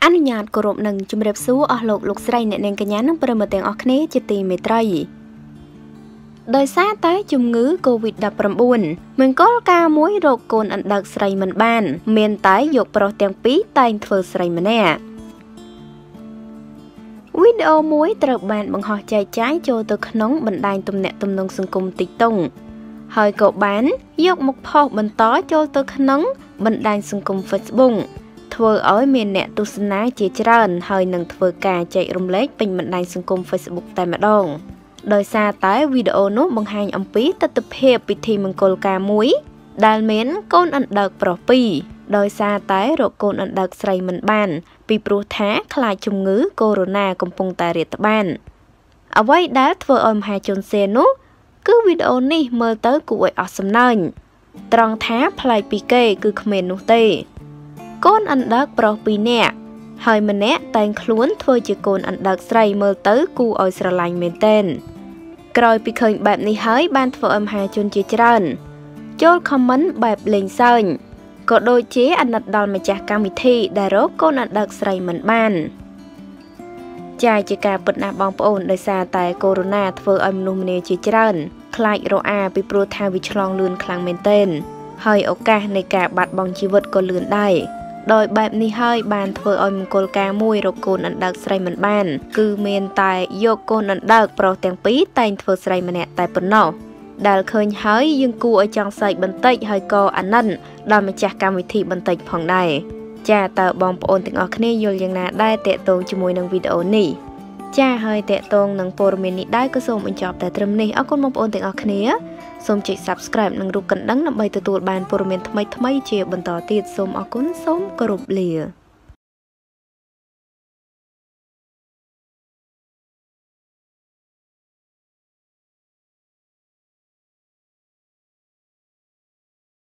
នុញ្ញាតគោរពនឹងជំរាបសួរអស់លោកស្រីអ្នកនាងកញ្ញានិងប្រិយមិត្តទាំងអស់គ្នាជាទីមេត្រីដោយសារតែជំងឺ COVID-19 មង្គលការមួយរកកូនអណ្ដើកស្រីមិនបានមានតែយកប្រុសទាំងពីរតែងធ្វើស្រីម្នាក់វីដេអូមួយត្រូវបានបង្ហោះចែកចាយចូលទៅក្នុងបណ្ដាញទំនាក់ទំនងសង្គម TikTok ហើយក៏បានយកមកផុសបន្តចូលទៅក្នុងបណ្ដាញសង្គម Facebook ធ្វើឲ្យមានអ្នកទស្សនាជាច្រើនហើយនឹងធ្វើការចែករំលែកពេញបណ្ដាញសង្គម Facebook តែម្ដងដោយសារតែវីដេអូនោះបង្ហាញអំពីទស្សនវិជ្ជាពិធីមង្គលការមួយដែលមានកូនអណ្ដើកប្រុសពីរដោយសារតែរកកូនអណ្ដើកស្រីមិនបានពីព្រោះថាខ្លាចជំងឺកូវីដ -19 កំពុងតែរាតត្បាតអ្វីដែលធ្វើឲ្យមហាជនសេនោះគឺវីដេអូនេះមើលទៅគួរឲ្យអស់សំណើចត្រង់ថាប្លែកពីគេគឺគ្មាននោះទេកូនអណ្ដើកប្រុសពីរនាក់ហើយម្នាក់តែងខ្លួនធ្វើជាកូនអណ្ដើកស្រីមើលទៅគួរឲ្យស្រឡាញ់មែនទែនក្រោយពីឃើញបែបនេះហើយបានធ្វើឲ្យមហាជនជាច្រើនចូលខមមិនបែបលេងសើចក៏ដូចជាអាណិតដល់ម្ចាស់កម្មវិធីដែលរកកូនអណ្ដើកស្រីមិនបានចាយជាការពិតណាស់បងប្អូនដោយសារតែកូវីដ -19 ធ្វើឲ្យមនុស្សម្នាជាច្រើនខ្លាចរអាពីព្រោះថាវាឆ្លងលឿនខ្លាំងមែនទែនហើយឱកាសនៃការបាត់បង់ជីវិតក៏លឿនដែរដោយបែបនេះហើយបានធ្វើឲ្យមង្គលការមួយរកកូនអណ្ដើកស្រីមិនបានគឺមានតែយកកូនអណ្ដើកប្រុសទាំងពីរតែងធ្វើស្រីម្នាក់តែប៉ុណ្ណោះដែលឃើញហើយយើងគួរឲ្យចង់សើចបន្តិចហើយក៏អាណិតដល់ម្ចាស់កម្មវិធីបន្តិចផងដែរចាតើបងប្អូនទាំងអស់គ្នាយល់យ៉ាងណាដែរតាក់ទងជាមួយនឹងវីដេអូនេះចាហើយតាក់ទងនឹងព័ត៌មាននេះដែរក៏សូមបញ្ចប់តែត្រឹមនេះអរគុណបងប្អូនទាំងអស់គ្នាសូមចុច Subscribe និងរូបកណ្ដឹងដើម្បីទទួលបានព័ត៌មានថ្មីៗជាបន្តទៀតសូមអរគុណសូមគោរពលា